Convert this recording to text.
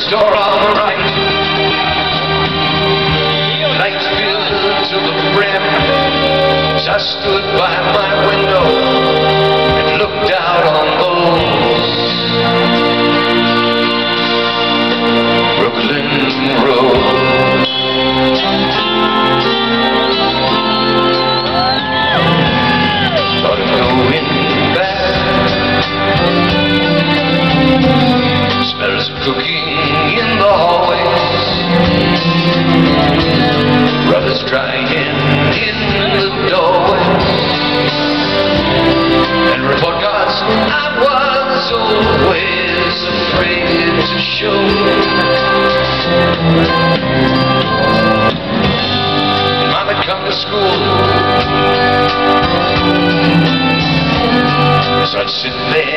store on the right. Lights filled to the brim. As I stood by my window and looked out on those Brooklyn roads. Thought of going back. Smells of cooking in the hallways. Brothers crying in the doorways. And report cards I was always afraid to show. Mom had come to school, so I'd sit there